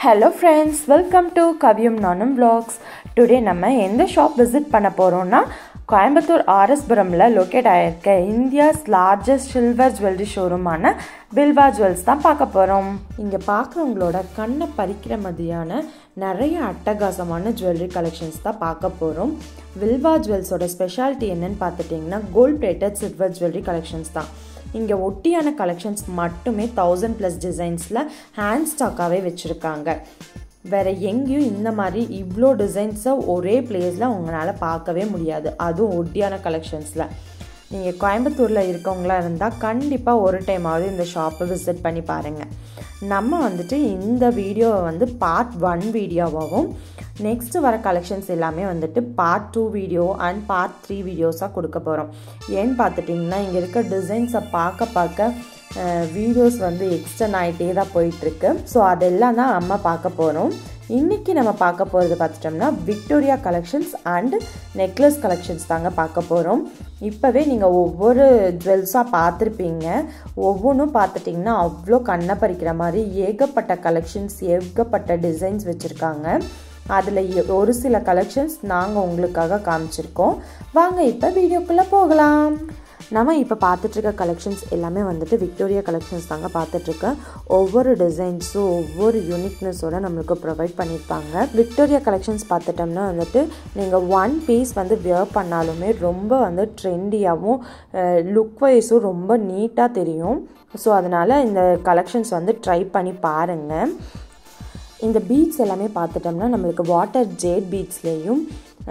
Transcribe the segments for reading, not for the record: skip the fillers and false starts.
Hello friends, welcome to Kaviyum Nanum Vlogs. Today நம்ம எந்த shop visit பண்ண போறோம்னா கோயம்புத்தூர் ஆர்எஸ்புரம்ல லொகேட் ஆயிருக்க இந்தியாஸ் லார்ஜஸ்ட் சில்வர் ஜுவல்லரி ஷோரூமான வில்வா ஜுவல்ஸ் தான் பார்க்க போறோம். இங்க பார்க்குறவங்களோட கண்ணை பறிக்கிற மாதிரியான நிறைய அட்டகாசமான ஜுவல்லரி கலெக்ஷன்ஸ் தான் பார்க்க போறோம். வில்வா ஜுவல்ஸோட ஸ்பெஷாலிட்டி என்னன்னு பார்த்துட்டீங்கன்னா gold plated silver jewellery collections தான். இங்கே ஒட்டியான கலெக்ஷன்ஸ் மட்டுமே 1000+ டிசைன்ஸில் ஹேண்ட் ஸ்டாக்காகவே வச்சுருக்காங்க. வேறு எங்கேயும் இந்த மாதிரி இவ்வளோ டிசைன்ஸை ஒரே பிளேஸில் உங்களால் பார்க்கவே முடியாது, அதுவும் ஒட்டியான கலெக்ஷன்ஸில். நீங்கள் கோயம்புத்தூரில் இருக்கவங்களா இருந்தால் கண்டிப்பாக ஒரு டைமாவது இந்த ஷாப்பை விசிட் பண்ணி பாருங்கள். நம்ம வந்துட்டு இந்த வீடியோவை வந்து பார்ட் 1 வீடியோவாகவும் நெக்ஸ்ட்டு வர கலெக்ஷன்ஸ் எல்லாமே வந்துட்டு பார்ட் 2 வீடியோ அண்ட் பார்ட் 3 வீடியோஸாக கொடுக்க போகிறோம். ஏன்னு பார்த்துட்டிங்கன்னா இங்கே இருக்க டிசைன்ஸை பார்க்க வீடியோஸ் வந்து எக்ஸ்டெண்ட் ஆகிட்டே தான் போயிட்டுருக்கு. ஸோ அதெல்லாம் தான் நம்ம பார்க்க போகிறோம். இன்றைக்கி நம்ம பார்க்க போகிறது பார்த்துட்டோம்னா Victoria collections and necklace collections தாங்க பார்க்க போகிறோம். இப்போவே நீங்கள் ஒவ்வொரு ஜுவல்ஸாக பார்த்துருப்பீங்க. ஒவ்வொன்றும் பார்த்துட்டிங்கன்னா அவ்வளோ கண்ணை பறிக்கிற மாதிரி ஏகப்பட்ட கலெக்ஷன்ஸ், ஏகப்பட்ட டிசைன்ஸ் வச்சுருக்காங்க. அதில் ஒரு சில கலெக்ஷன்ஸ் நாங்கள் உங்களுக்காக காமிச்சிருக்கோம். வாங்க இப்போ வீடியோக்குள்ளே போகலாம். நம்ம இப்போ பார்த்துட்ருக்க கலெக்ஷன்ஸ் எல்லாமே வந்துட்டு விக்டோரியா கலெக்ஷன்ஸ் தாங்க பார்த்துட்ருக்கேன். ஒவ்வொரு டிசைன்ஸும் ஒவ்வொரு யூனிக்னஸோடு நம்மளுக்கு ப்ரொவைட் பண்ணியிருப்பாங்க. விக்டோரியா கலெக்ஷன்ஸ் பார்த்துட்டோம்னா வந்துட்டு நீங்கள் ஒன் பீஸ் வந்து வியர் பண்ணாலுமே ரொம்ப வந்து ட்ரெண்டியாகவும் லுக் வைஸும் ரொம்ப நீட்டாக தெரியும். ஸோ அதனால் இந்த கலெக்ஷன்ஸ் வந்து ட்ரை பண்ணி பாருங்கள். இந்த பீட்ஸ் எல்லாமே பார்த்துட்டோம்னா நம்மளுக்கு வாட்டர் ஜேட் பீட்ஸ்லேயும்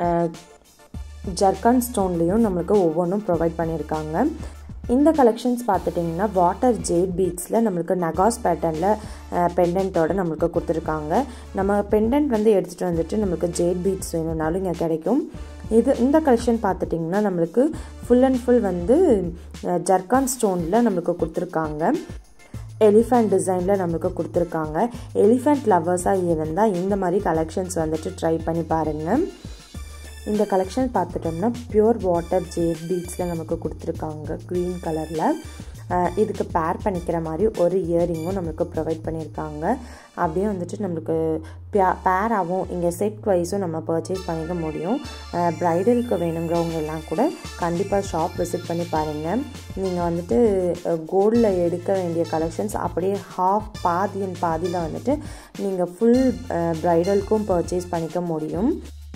ஜர்கான் ஸ்டோன்லேயும் நம்மளுக்கு ஒவ்வொன்றும் ப்ரொவைட் பண்ணியிருக்காங்க. இந்த கலெக்ஷன்ஸ் பார்த்துட்டிங்கன்னா வாட்டர் ஜேட் பீட்ஸில் நம்மளுக்கு நகாஸ் பேட்டர்னில் பெண்டன்ட்டோடு நம்மளுக்கு கொடுத்துருக்காங்க. நம்ம பெண்டன்ட் வந்து எடுத்துகிட்டு வந்துட்டு நம்மளுக்கு ஜேட் பீட்ஸ் வேணும்னாலும் இங்கே கிடைக்கும். இந்த கலெக்ஷன் பார்த்துட்டிங்கன்னா நம்மளுக்கு ஃபுல் அண்ட் ஃபுல் வந்து ஜர்கான் ஸ்டோனில் நம்மளுக்கு கொடுத்துருக்காங்க. எலிஃபண்ட் டிசைனில் நம்மளுக்கு கொடுத்துருக்காங்க. எலிஃபண்ட் லவ்வர்ஸாக இருந்தால் இந்த மாதிரி கலெக்ஷன்ஸ் வந்துட்டு ட்ரை பண்ணி பாருங்கள். இந்த கலெக்ஷன் பார்த்துட்டோம்னா பியூர் வாட்டர் ஜேட் பீட்ஸில் நமக்கு கொடுத்துருக்காங்க க்ரீன் கலரில். இதுக்கு பேர் பண்ணிக்கிற மாதிரி ஒரு இயரிங்கும் நம்மளுக்கு ப்ரொவைட் பண்ணியிருக்காங்க. அப்படியே வந்துட்டு நம்மளுக்கு பேராகவும் இங்கே செட் வைஸும் நம்ம பர்ச்சேஸ் பண்ணிக்க முடியும். ப்ரைடலுக்கு வேணுங்கிறவங்க எல்லாம் கூட கண்டிப்பாக ஷாப் விசிட் பண்ணி பாருங்கள். நீங்கள் வந்துட்டு கோல்டில் எடுக்க வேண்டிய கலெக்ஷன்ஸ் அப்படியே பாதியில் வந்துட்டு நீங்கள் ஃபுல் ப்ரைடலுக்கும் பர்ச்சேஸ் பண்ணிக்க முடியும்.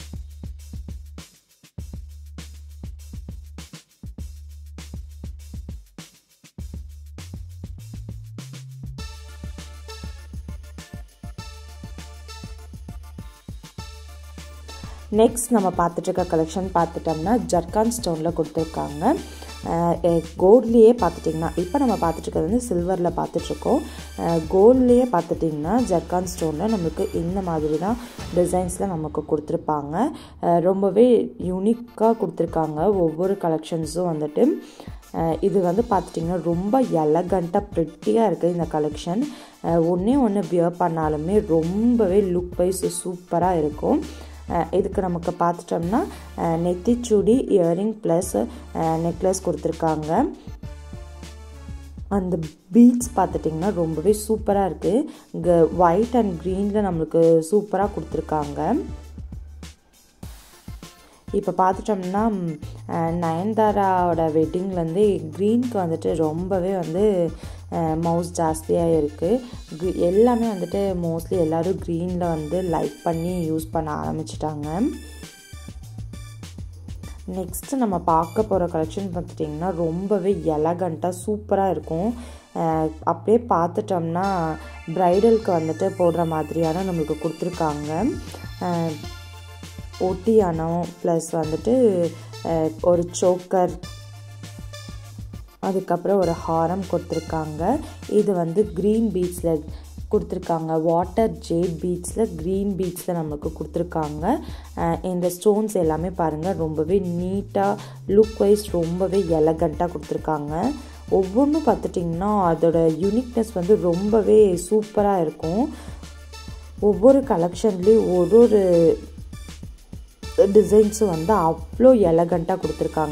நெக்ஸ்ட் நம்ம பார்த்துட்ருக்க கலெக்ஷன் பார்த்துட்டோம்னா ஜர்கான் ஸ்டோனில் கொடுத்துருக்காங்க. கோல்ட்லேயே பார்த்துட்டிங்கன்னா இப்போ நம்ம பார்த்துட்ருக்கிறது வந்து சில்வரில் பார்த்துட்ருக்கோம். கோல்ட்லேயே பார்த்துட்டிங்கன்னா ஜர்கான் ஸ்டோனில் நம்மளுக்கு இந்த மாதிரி தான் டிசைன்ஸில் நமக்கு கொடுத்துருப்பாங்க. ரொம்பவே யூனிக்காக கொடுத்துருக்காங்க ஒவ்வொரு கலெக்ஷன்ஸும் வந்துட்டு. இது வந்து பார்த்துட்டிங்கன்னா ரொம்ப எலகண்ட்டாக ப்ரிட்டியாக இருக்குது இந்த கலெக்ஷன். ஒன்று வியர் பண்ணாலுமே ரொம்பவே லுக் வைஸ் சூப்பராக இருக்கும். இதுக்கு நமக்கு பார்த்துட்டோம்னா நெத்திச்சூடி இயரிங் ப்ளஸ் நெக்லஸ் கொடுத்துருக்காங்க. அந்த பீட்ஸ் பார்த்துட்டிங்கன்னா ரொம்பவே சூப்பராக இருக்குது. ஒயிட் அண்ட் க்ரீனில் நம்மளுக்கு சூப்பராக கொடுத்துருக்காங்க. இப்போ பார்த்துட்டோம்னா நயன்தாராவோட வெட்டிங்லேருந்து க்ரீனுக்கு வந்துட்டு ரொம்பவே வந்து மவுஸ் ஜாஸ்தியாக இருக்குது. எல்லாமே வந்துட்டு மோஸ்ட்லி எல்லோரும் க்ரீனில் வந்து லைக் பண்ணி யூஸ் பண்ண ஆரம்பிச்சிட்டாங்க. நெக்ஸ்ட்டு நம்ம பார்க்க போகிற கலெக்ஷன் பார்த்துட்டிங்கன்னா ரொம்பவே எலகண்ட்டாக சூப்பராக இருக்கும். அப்படியே பார்த்துட்டோம்னா ப்ரைடலுக்கு வந்துட்டு போடுற மாதிரியான நம்மளுக்கு கொடுத்துருக்காங்க. ஒட்டியானம் ப்ளஸ் வந்துட்டு ஒரு சோக்கர், அதுக்கப்புறம் ஒரு ஹாரம் கொடுத்துருக்காங்க. இது வந்து க்ரீன் பீட்ஸில் கொடுத்துருக்காங்க. வாட்டர் ஜேட் பீட்ஸில் க்ரீன் பீட்ஸில் நமக்கு கொடுத்துருக்காங்க. இந்த ஸ்டோன்ஸ் எல்லாமே பாருங்கள் ரொம்பவே நீட்டாக லுக் வைஸ் ரொம்பவே எலகண்ட்டாக கொடுத்துருக்காங்க. ஒவ்வொன்றும் பார்த்துட்டிங்கன்னா அதோட யூனிக்னஸ் வந்து ரொம்பவே சூப்பராக இருக்கும். ஒவ்வொரு கலெக்ஷன்லேயும் ஒரு டிசைன்ஸும் வந்து அவ்வளோ எலகண்ட்டாக கொடுத்துருக்காங்க.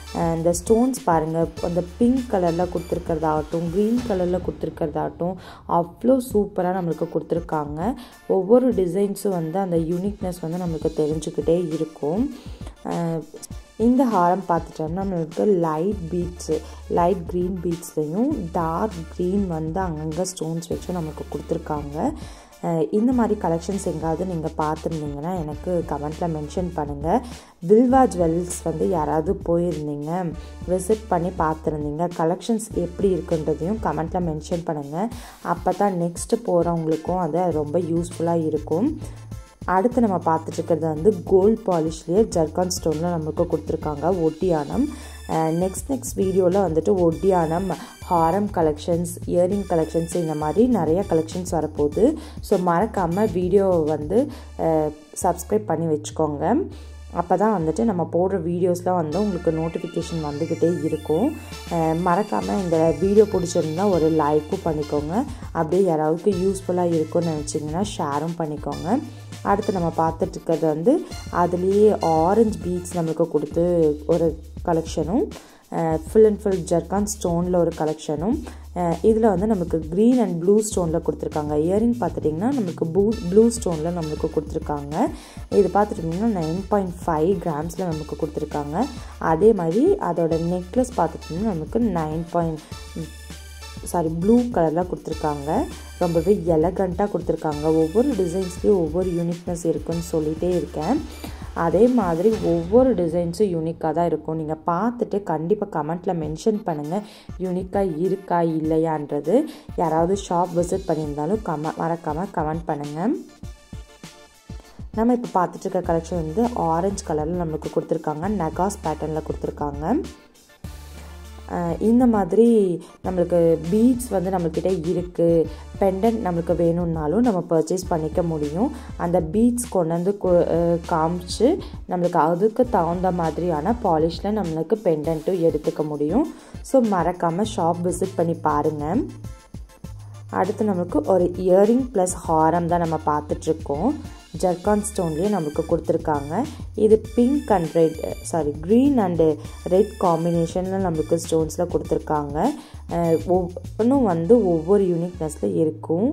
இந்த ஸ்டோன்ஸ் பாருங்கள், அந்த பிங்க் கலரில் கொடுத்துருக்கிறதாகட்டும், க்ரீன் கலரில் கொடுத்துருக்கிறதாகட்டும் அவ்வளோ சூப்பராக நம்மளுக்கு கொடுத்துருக்காங்க. ஒவ்வொரு டிசைன்ஸும் வந்து அந்த யூனிக்னஸ் வந்து நம்மளுக்கு தெரிஞ்சுக்கிட்டே இருக்கும். இந்த ஹாரம் பார்த்துட்டோம்னா நம்மளுக்கு லைட் க்ரீன் பீட்ஸ்லையும் டார்க் க்ரீன் வந்து அங்கங்கே ஸ்டோன்ஸ் வச்சு நமக்கு கொடுத்துருக்காங்க. இந்த மாதிரி கலெக்ஷன்ஸ் எங்காவது நீங்கள் பார்த்துருந்தீங்கன்னா எனக்கு கமெண்ட்டில் மென்ஷன் பண்ணுங்கள். வில்வா ஜுவல்ஸ் வந்து யாராவது போயிருந்தீங்க, விசிட் பண்ணி பார்த்துருந்தீங்க, கலெக்ஷன்ஸ் எப்படி இருக்குன்றதையும் கமெண்ட்டில் மென்ஷன் பண்ணுங்கள். அப்போ தான் நெக்ஸ்ட்டு போகிறவங்களுக்கும் அது ரொம்ப யூஸ்ஃபுல்லாக இருக்கும். அடுத்து நம்ம பார்த்துட்ருக்கிறது வந்து கோல்ட் பாலிஷ்லேயே ஜர்கான் ஸ்டோனில் நமக்கு கொடுத்துருக்காங்க ஒட்டியானம். நெக்ஸ்ட் வீடியோவில் வந்துட்டு ஒட்டியானம், ஹாரம் கலெக்ஷன்ஸ், இயரிங் கலெக்ஷன்ஸ் இந்த மாதிரி நிறைய கலெக்ஷன்ஸ் வரப்போகுது. ஸோ மறக்காமல் வீடியோவை வந்து சப்ஸ்கிரைப் பண்ணி வச்சுக்கோங்க. அப்போ தான் வந்துட்டு நம்ம போடுற வீடியோஸ்லாம் வந்து உங்களுக்கு நோட்டிஃபிகேஷன் வந்துக்கிட்டே இருக்கும். மறக்காமல் இந்த வீடியோ பிடிச்சிருந்தா ஒரு லைக்கும் பண்ணிக்கோங்க. அப்படியே யாராவது யூஸ்ஃபுல்லாக இருக்கும்னு நினச்சிங்கன்னா ஷேரும் பண்ணிக்கோங்க. அடுத்து நம்ம பார்த்துட்ருக்கிறது வந்து அதுலேயே ஆரஞ்சு பீட்ஸ் நம்மளுக்கு கொடுத்து ஒரு கலெக்ஷனும், ஃபுல் அண்ட் ஃபுல் ஜர்கான் ஸ்டோனில் ஒரு கலெக்ஷனும், இதில் வந்து நமக்கு க்ரீன் அண்ட் ப்ளூ ஸ்டோனில் கொடுத்துருக்காங்க. இயரிங் பார்த்துட்டிங்கன்னா நமக்கு ப்ளூ ஸ்டோனில் நம்மளுக்கு கொடுத்துருக்காங்க. இது பார்த்துட்டிங்கன்னா 9.5 கிராம்ஸில் நமக்கு கொடுத்துருக்காங்க. அதே மாதிரி அதோட நெக்லஸ் பார்த்துட்டிங்கன்னா நமக்கு ப்ளூ கலரில் கொடுத்துருக்காங்க. ரொம்பவே எலகண்ட்டாக கொடுத்துருக்காங்க. ஒவ்வொரு டிசைன்ஸ்லேயும் ஒவ்வொரு யூனிக்னஸ் இருக்குதுன்னு சொல்லிகிட்டே இருக்கேன். அதே மாதிரி ஒவ்வொரு டிசைன்ஸும் யூனிக்காக தான் இருக்கும். நீங்கள் பார்த்துட்டு கண்டிப்பாக கமெண்ட்டில் மென்ஷன் பண்ணுங்கள் யூனிக்காக இருக்கா இல்லையான்றது. யாராவது ஷாப் விசிட் பண்ணியிருந்தாலும் மறக்காமல் கமெண்ட் பண்ணுங்கள். நம்ம இப்போ பார்த்துட்ருக்க கலெக்ஷன் வந்து ஆரஞ்சு கலரில் நம்மளுக்கு கொடுத்துருக்காங்க. நகாஸ் பேட்டர்னில் கொடுத்துருக்காங்க. இந்த மாதிரி நம்மளுக்கு பீட்ஸ் வந்து நம்மக்கிட்ட இருக்குது, பெண்டன்ட் நம்மளுக்கு வேணும்னாலும் நம்ம பர்ச்சேஸ் பண்ணிக்க முடியும். அந்த பீட்ஸ் கொண்டு வந்து காமிச்சு நம்மளுக்கு அதுக்கு தகுந்த மாதிரியான பாலிஷில் நம்மளுக்கு பெண்டன்ட்டும் எடுத்துக்க முடியும். ஸோ மறக்காமல் ஷாப் விசிட் பண்ணி பாருங்கள். அடுத்து நம்மளுக்கு ஒரு இயரிங் ப்ளஸ் ஹாரம் தான் நம்ம பார்த்துட்ருக்கோம். ஜர்கான் ஸ்டோன்லேயே நமக்கு கொடுத்துருக்காங்க. இது pink and green and red காம்பினேஷனில் நம்மளுக்கு ஸ்டோன்ஸில் கொடுத்துருக்காங்க. ஒவ்வொன்றும் வந்து ஒவ்வொரு யூனிக்னஸில் இருக்கும்.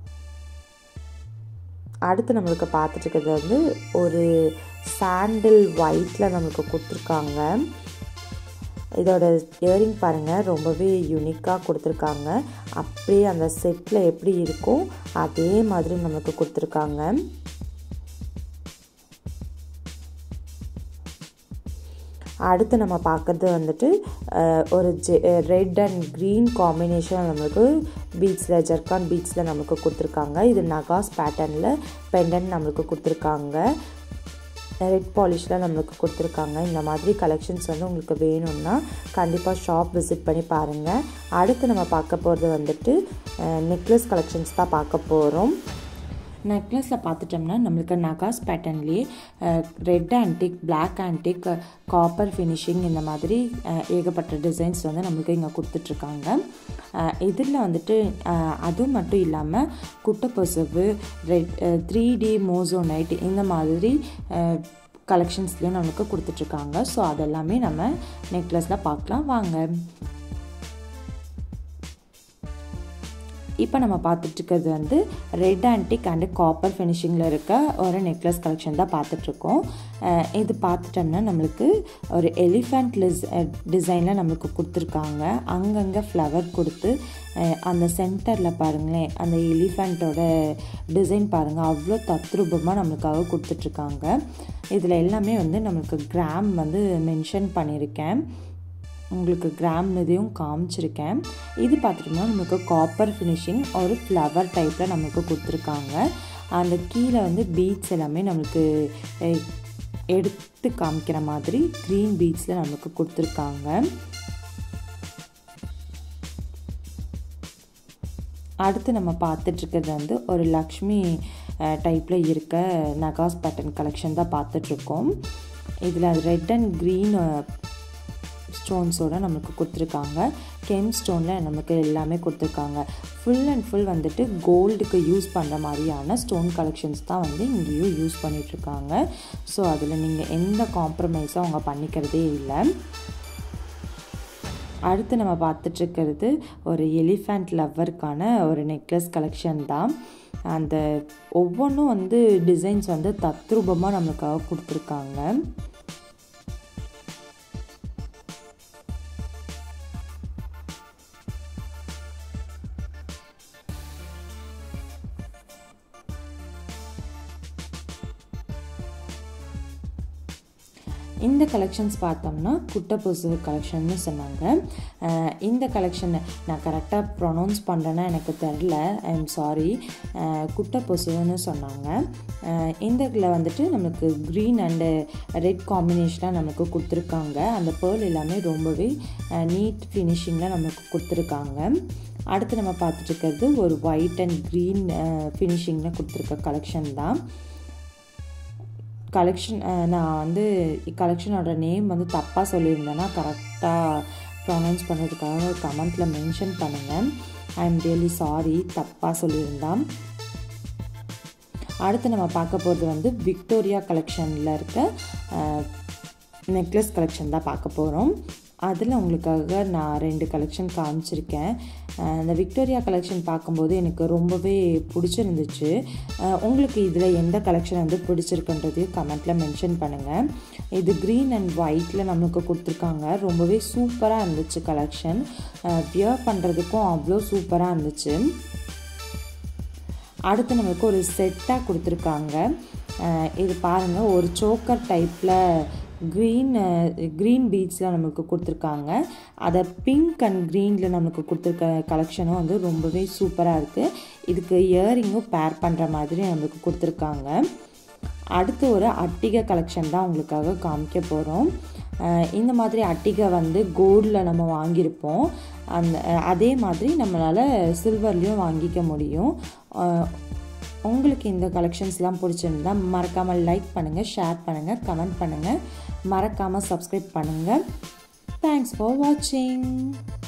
அடுத்து நம்மளுக்கு பார்த்துட்ருக்கிறது வந்து ஒரு சாண்டில் ஒயிட்டில் நம்மளுக்கு கொடுத்துருக்காங்க. இதோட இயரிங் பாருங்கள், ரொம்பவே யூனிக்காக கொடுத்துருக்காங்க. அப்படியே அந்த செட்டில் எப்படி இருக்கும் அதே மாதிரி நமக்கு கொடுத்துருக்காங்க. அடுத்து நம்ம பார்க்குறது வந்துட்டு ஒரு ரெட் அண்ட் க்ரீன் காம்பினேஷன் நம்மளுக்கு பீட்ஸில் ஜர்கான் பீட்ஸில் நமக்கு கொடுத்துருக்காங்க. இது நகாஸ் பேட்டர்னில் பெண்டன்ட் நம்மளுக்கு கொடுத்துருக்காங்க. ரெட் பாலிஷில் நம்மளுக்கு கொடுத்துருக்காங்க. இந்த மாதிரி கலெக்ஷன்ஸ் வந்து உங்களுக்கு வேணும்னா கண்டிப்பாக ஷாப் விசிட் பண்ணி பாருங்கள். அடுத்து நம்ம பார்க்க போகிறது வந்துட்டு நெக்லஸ் கலெக்ஷன்ஸ் தான் பார்க்க போகிறோம். நெக்லஸில் பார்த்துட்டோம்னா நம்மளுக்கு நகாஸ் பேட்டர்ன்லேயே red antique, black antique, copper finishing இந்த மாதிரி ஏகப்பட்ட டிசைன்ஸ் வந்து நம்மளுக்கு இங்கே கொடுத்துட்ருக்காங்க. இதில் வந்துட்டு அதுவும் மட்டும் இல்லாமல் குட்டப்பொசவு, ரெட் 3D மோசோனைட் இந்த மாதிரி கலெக்ஷன்ஸ்லேயும் நம்மளுக்கு கொடுத்துட்ருக்காங்க. ஸோ அதெல்லாமே நம்ம நெக்லஸில் பார்க்கலாம் வாங்க. இப்போ நம்ம பார்த்துட்ருக்கிறது வந்து ரெட் ஆன்டிக் அண்டு காப்பர் ஃபினிஷிங்கில் இருக்க ஒரு நெக்லஸ் கலெக்ஷன் தான் பார்த்துட்ருக்கோம். இது பார்த்துட்டோம்னா நம்மளுக்கு ஒரு எலிஃபண்ட் டிசைனில் நம்மளுக்கு கொடுத்துருக்காங்க. அங்கங்கே ஃப்ளவர் கொடுத்து அந்த சென்டரில் பாருங்களேன், அந்த எலிஃபண்ட்டோட டிசைன் பாருங்கள், அவ்வளோ தத்ரூபமாக நம்மளுக்காக கொடுத்துட்ருக்காங்க. இதில் எல்லாமே வந்து நம்மளுக்கு கிராம் வந்து மென்ஷன் பண்ணியிருக்கேன், உங்களுக்கு கிராம்னதையும் காமிச்சிருக்கேன். இது பார்த்துட்டோம்னா நமக்கு காப்பர் ஃபினிஷிங் ஒரு ஃப்ளவர் டைப்பில் நமக்கு கொடுத்துருக்காங்க. அந்த கீழே வந்து பீட்ஸ் எல்லாமே நம்மளுக்கு எடுத்து காமிக்கிற மாதிரி க்ரீன் பீட்ஸில் நமக்கு கொடுத்துருக்காங்க. அடுத்து நம்ம பார்த்துட்ருக்கிறது வந்து ஒரு லக்ஷ்மி டைப்பில் இருக்க நகாஸ் பேட்டர்ன் கலெக்ஷன் தான் பார்த்துட்ருக்கோம். இதில் ரெட் அண்ட் க்ரீன் ஸ்டோன்ஸோடு நமக்கு கொடுத்துருக்காங்க. கெம் ஸ்டோனில் நமக்கு எல்லாமே கொடுத்துருக்காங்க. ஃபுல் அண்ட் ஃபுல் வந்துட்டு கோல்டுக்கு யூஸ் பண்ணுற மாதிரியான ஸ்டோன் கலெக்ஷன்ஸ் தான் வந்து இங்கேயும் யூஸ் பண்ணிகிட்ருக்காங்க. ஸோ அதில் நீங்கள் எந்த காம்ப்ரமைஸும் அவங்க பண்ணிக்கிறதே இல்லை. அடுத்து நம்ம பார்த்துட்ருக்கிறது ஒரு எலிஃபண்ட் லவ்வருக்கான ஒரு நெக்லஸ் கலெக்ஷன் தான். அந்த ஒவ்வொன்றும் வந்து டிசைன்ஸ் வந்து தத்ரூபமாக நம்மளுக்காக கொடுத்துருக்காங்க. இந்த கலெக்ஷன்ஸ் பார்த்தோம்னா குட்டை பொசு கலெக்ஷன்னு சொன்னாங்க. இந்த கலெக்ஷனை நான் கரெக்டாக ப்ரொனவுன்ஸ் பண்ணுறேன்னா எனக்கு தெரில, ஐ எம் சாரி. குட்டை பொசுன்னு சொன்னாங்க. இந்த இதில் வந்துட்டு நம்மளுக்கு க்ரீன் அண்டு ரெட் காம்பினேஷனாக நமக்கு கொடுத்துருக்காங்க. அந்த பேர்ல் எல்லாமே ரொம்பவே நீட் ஃபினிஷிங்கில் நமக்கு கொடுத்துருக்காங்க. அடுத்து நம்ம பார்த்துட்ருக்கிறது ஒரு ஒயிட் அண்ட் க்ரீன் ஃபினிஷிங்கில் கொடுத்துருக்க கலெக்ஷன் தான். கலெக்ஷன் நான் வந்து கலெக்ஷனோட நேம் வந்து தப்பாக சொல்லியிருந்தேன்னா கரெக்டாக ப்ரொனவுன்ஸ் பண்ணுறதுக்காக கமெண்ட்டில் மென்ஷன் பண்ணுங்கள். ஐ எம் ரியலி சாரி தப்பாக சொல்லியிருந்தேன். அடுத்து நம்ம பார்க்க போகிறது வந்து விக்டோரியா கலெக்ஷனில் இருக்க நெக்லஸ் கலெக்ஷன் தான் பார்க்க போகிறோம். அதில் உங்களுக்காக நான் 2 கலெக்ஷன் காமிச்சிருக்கேன். இந்த விக்டோரியா கலெக்ஷன் பார்க்கும்போது எனக்கு ரொம்பவே பிடிச்சிருந்துச்சு. உங்களுக்கு இதில் எந்த கலெக்ஷன் வந்து பிடிச்சிருக்குன்றதையும் கமெண்ட்டில் மென்ஷன் பண்ணுங்கள். இது க்ரீன் அண்ட் ஒயிட்டில் நம்மளுக்கு கொடுத்துருக்காங்க. ரொம்பவே சூப்பராக இருந்துச்சு கலெக்ஷன். வியர் பண்ணுறதுக்கும் அவ்வளோ சூப்பராக இருந்துச்சு. அடுத்து நம்மளுக்கு ஒரு செட்டாக கொடுத்துருக்காங்க. இது பாருங்கள், ஒரு சோக்கர் டைப்பில் க்ரீன் பீட்ஸில் நம்மளுக்கு கொடுத்துருக்காங்க. அதை பிங்க் அண்ட் க்ரீனில் நம்மளுக்கு கொடுத்துருக்க கலெக்ஷனும் வந்து ரொம்பவே சூப்பராக இருக்குது. இதுக்கு இயரிங்கும் பேர் பண்ணுற மாதிரி நம்மளுக்கு கொடுத்துருக்காங்க. அடுத்து ஒரு அட்டிகை கலெக்ஷன் தான் உங்களுக்காக காமிக்க போகிறோம். இந்த மாதிரி அட்டிகை வந்து கோல்டில் நம்ம வாங்கியிருப்போம். அதே மாதிரி நம்மளால் சில்வர்லேயும் வாங்கிக்க முடியும். உங்களுக்கு இந்த கலெக்ஷன்ஸ்லாம் பிடிச்சிருந்தா மறக்காமல் லைக் பண்ணுங்கள், ஷேர் பண்ணுங்கள், கமெண்ட் பண்ணுங்கள், மறக்காமல் சப்ஸ்கிரைப் பண்ணுங்கள். தேங்க்ஸ் ஃபார் வாட்சிங்.